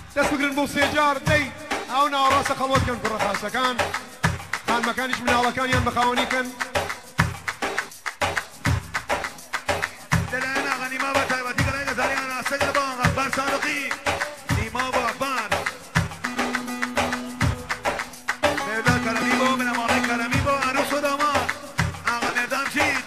دەست بگرن بۆ سێجار دەی ئەو ناوەڕاستە خەڵوەتکەن کوڕە خاسەکان خانمەکانیش مناڵەکانیان بەخاوەنیکەن دلائنا غنیمە بە تایبەتی گەلای گەزاریان ئاسەگە بۆ غەفبار سادقی نیما بۆ غەفبار مێردان کەرەمی بۆ بنەماڵەی کەرەمی بۆ عروس و داماد ئاغا مێردان بچیت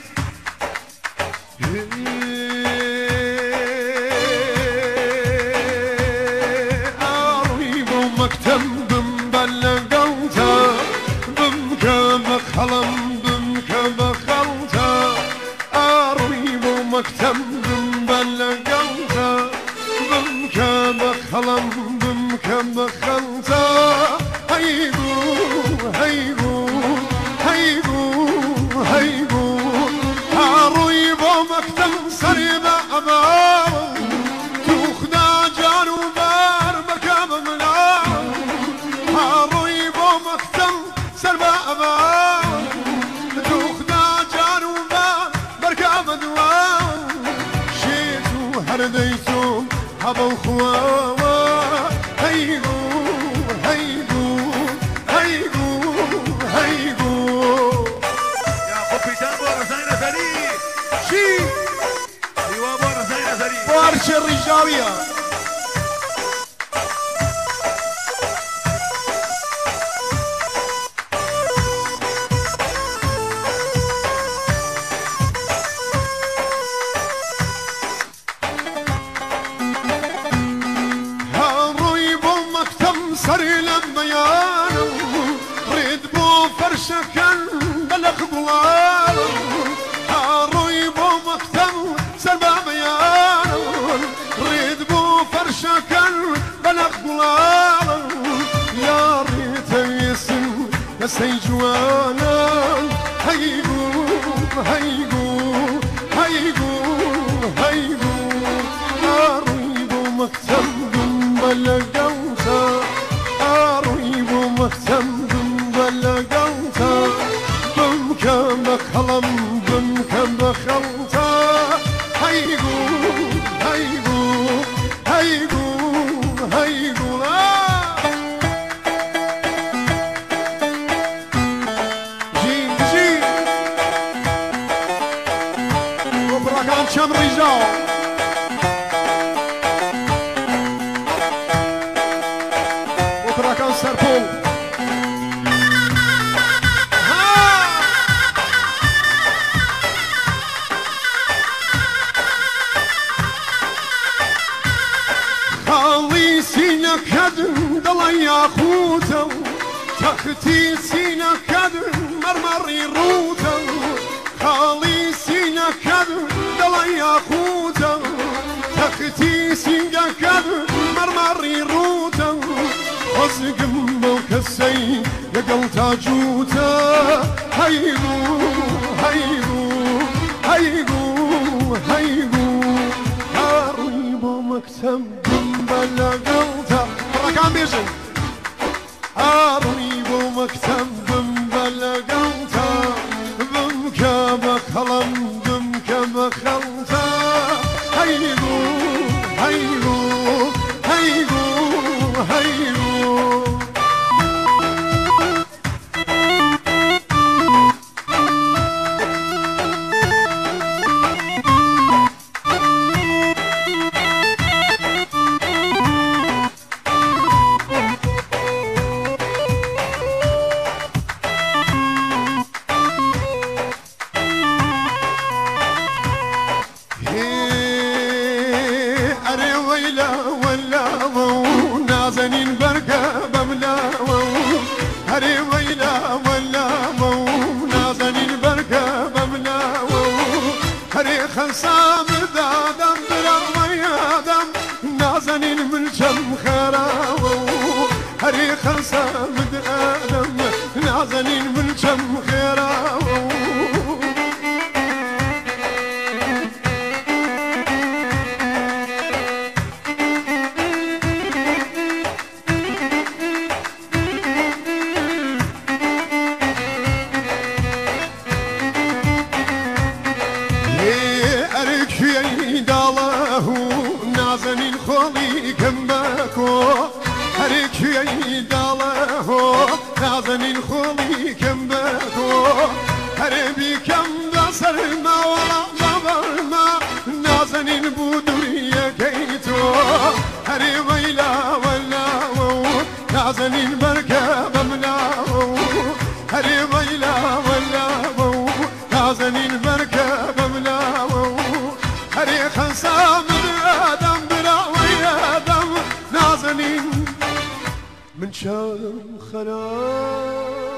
ئاڕووی بۆ مەکتەب بمبە لەگەڵتە بمکە بە خەڵم بمکە بە خەڵتە ئاڕووی بۆ مەکتەب بمبە لەگەڵتە بمکە بە خەڵم بمکە بە خەڵتە هەیبوو هەیبوو هەیبوو هەیبوو ئاڕووی بۆ مەکتەب سەری بە ئەماوە توخدا جار و بار بەکە بە مناوە ئاڕووی بۆ مەکتەب سەر بە ئەماوە توخدا جار و بار بەرکە بە دواوە شێت و هەردەیت و هەبە و خواوە هەیبوو هەیبوو هەیبوو هەیبوو یاقوب پیتان بۆ ڕزای نەزەری چی؟ هیوا بۆ ڕزای نەزەری بۆ هەرچێ ڕیژاویە هەڕووی بۆ مەکتەب سەری لەم بەیانە ڕێت بۆ فەرشەکەن بەلەق گوڵانە هەڕووی بۆ مەکتەب سەر بە بەیانە ڕێت بۆ فەرشەکەن بەلەق گوڵانە یا ڕێتە وێسن دەستەی جوانە هەیبوو هەیبوو هەیبوو هەیبوو ئاڕووی بۆ مەکتەب بمبە لەگەڵتە ئاڕووی بۆ مەکتەب بمبە لەگەڵتە بمکە بە خەڵم بمکە بە خەڵتە هەیبوو هەیبوو هەیبوو هەیبوو جین جین بۆ بڕەکان چەم ڕیژاو بۆ بڕەکان سەرپۆڵ خاڵی سینەکەت دڵی یاقوتە و تەختی سینەکەت مەرمەڕی ڕوتە و خاڵی سینەکەت دڵی یاقوتە و تەختی سینەکەت مەرمەڕی ڕوتە و خۆزگم بەو کەسەی لەگەڵ تاجوتە هەیبوو هەیبوو هەیبوو هەیبوو هەڕووی بۆ مەکتەب بمبە لەگەڵتە بڕەکان بێژن ئاڕووی بۆ مەکتەب بمبە لەگەڵتە بمکە بە خەڵم بمکە بە خەڵتە هەیبوو هەیبوو هەیبوو هەیبوو ئەرێ وەیلا وەلاوە و نازەنین بەرگە بەملاوە و هەرێ وەیلا وەلاوە و نازەنین بەرگە بەملاوە و هەرێ خەسام دادەم براوە یادەم نازەنین من چەم خەراوە و هەرێ خەسام دادەم نازەنین من چەم خێراوە و ئەرێ کوێی داڵە و نازەنین خۆڵی کەم بكو هركي داله نازنين خولي كم بكو هربي كم دسر ما ولا ما نازنين بودرية كيتو هري ويلا ولا نازنين بركة ملاو هري ويلا ولا نازنين بركة ملاو هري خنسام آدم برا ويا آدم نازنين من شام خلاص